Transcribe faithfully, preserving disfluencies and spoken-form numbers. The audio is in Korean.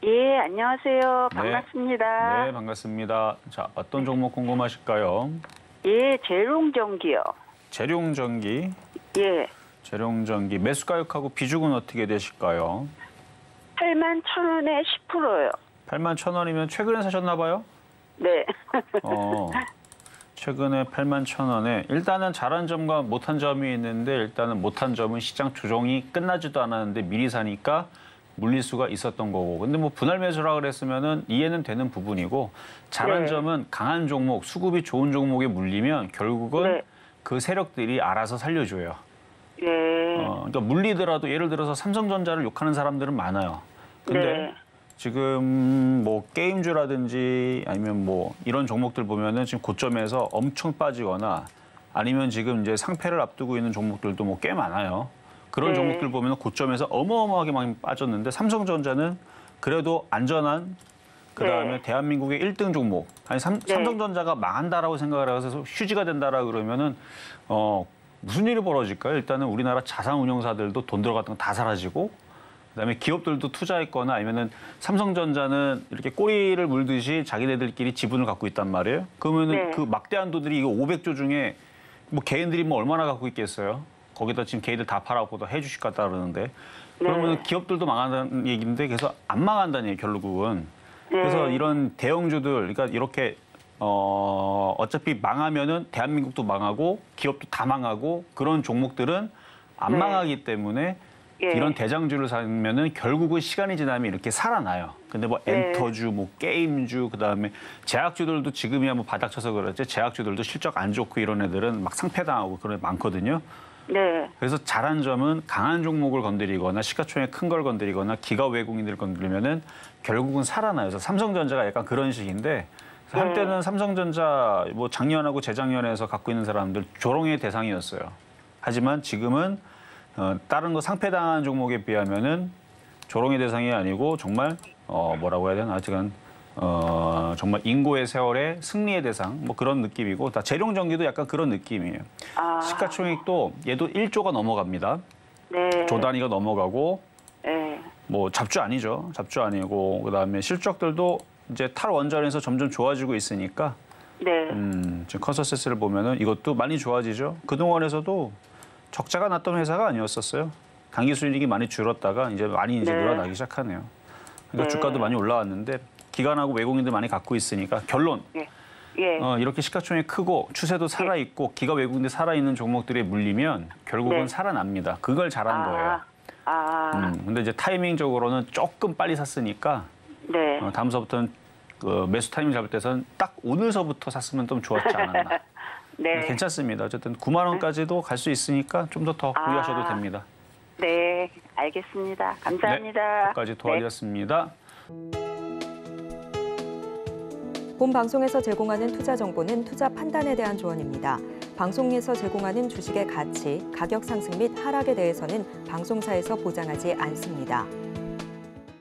예, 안녕하세요. 네. 반갑습니다. 네, 반갑습니다. 자, 어떤 종목 궁금하실까요? 예, 재롱전기요. 재룡전기, 예, 재룡전기 매수가격하고 비중은 어떻게 되실까요? 팔만 천 원에 십 퍼센트요. 팔만 천 원이면 최근에 사셨나 봐요? 네. 어, 최근에 팔만 천 원에 일단은 잘한 점과 못한 점이 있는데 일단은 못한 점은 시장 조정이 끝나지도 않았는데 미리 사니까 물릴 수가 있었던 거고. 근데 뭐 분할 매수라 그랬으면은 이해는 되는 부분이고 잘한 네. 점은 강한 종목, 수급이 좋은 종목에 물리면 결국은 네. 그 세력들이 알아서 살려줘요. 예. 어, 그러니까 물리더라도 예를 들어서 삼성전자를 욕하는 사람들은 많아요. 근데 네. 지금 뭐 게임주라든지 아니면 뭐 이런 종목들 보면은 지금 고점에서 엄청 빠지거나 아니면 지금 이제 상패를 앞두고 있는 종목들도 뭐 꽤 많아요. 그런 네. 종목들 보면 고점에서 어마어마하게 많이 빠졌는데 삼성전자는 그래도 안전한 그다음에 네. 대한민국의 일 등 종목. 아니 삼, 네. 삼성전자가 망한다라고 생각을 해서 휴지가 된다라 그러면은 어 무슨 일이 벌어질까요? 일단은 우리나라 자산운용사들도 돈 들어갔던 거 다 사라지고 그다음에 기업들도 투자했거나 아니면은 삼성전자는 이렇게 꼬리를 물듯이 자기네들끼리 지분을 갖고 있단 말이에요. 그러면은 네. 그 막대한 돈들이 이거 오백조 중에 뭐 개인들이 뭐 얼마나 갖고 있겠어요? 거기다 지금 개인들 다 팔아보다 해주식 같다 그러는데 그러면 네. 기업들도 망한다는 얘기인데 그래서 안 망한다는 얘기 결국은. 그래서 네. 이런 이런 대형주들 그러니까 이렇게 어 어차피 망하면은 대한민국도 망하고 기업도 다 망하고 그런 종목들은 안 네. 망하기 때문에 예. 이런 대장주를 사면은 결국은 시간이 지나면 이렇게 살아나요. 근데 뭐 네. 엔터주, 뭐 게임주, 그다음에 제약주들도 지금이야 뭐 바닥쳐서 그렇지 제약주들도 실적 안 좋고 이런 애들은 막 상폐당하고 그런 애 많거든요. 네. 그래서 잘한 점은 강한 종목을 건드리거나 시가총액 큰 걸 건드리거나 기가 외국인들을 건드리면은 결국은 살아나요. 그래서 삼성전자가 약간 그런 식인데 그래서 한때는 네. 삼성전자 뭐 작년하고 재작년에서 갖고 있는 사람들 조롱의 대상이었어요. 하지만 지금은 어, 다른 거 상폐당한 종목에 비하면은 조롱의 대상이 아니고 정말 어, 뭐라고 해야 되나 하여튼 어, 정말 인고의 세월의 승리의 대상 뭐 그런 느낌이고 다 재룡전기도 약간 그런 느낌이에요. 아. 시가총액도 얘도 일조가 넘어갑니다. 네. 조 단위가 넘어가고 네. 뭐 잡주 아니죠. 잡주 아니고 그다음에 실적들도 이제 탈원전에서 점점 좋아지고 있으니까 네. 음, 지금 컨센서스를 보면은 이것도 많이 좋아지죠. 그동안에서도 적자가 났던 회사가 아니었었어요. 당기 수익이 많이 줄었다가 이제 많이 이제 네. 늘어나기 시작하네요. 그러니까 네. 주가도 많이 올라왔는데 기관하고 외국인들 많이 갖고 있으니까 결론 예. 예. 어, 이렇게 시가총액 크고 추세도 살아있고 기가 외국인들 살아있는 종목들에 물리면 결국은 네. 살아납니다. 그걸 잘한 거예요. 아. 음, 근데 이제 타이밍적으로는 조금 빨리 샀으니까 네. 어, 다음서부터는 그 매수 타이밍 잡을 때선 딱 오늘서부터 샀으면 좀 좋았지 않았나. 네. 괜찮습니다. 어쨌든 구만 원까지도 갈 수 있으니까 좀 더 더 아. 구매하셔도 됩니다. 네. 알겠습니다. 감사합니다. 네, 까지 도와드렸습니다. 본 방송에서 제공하는 투자 정보는 투자 판단에 대한 조언입니다. 방송에서 제공하는 주식의 가치, 가격 상승 및 하락에 대해서는 방송사에서 보장하지 않습니다.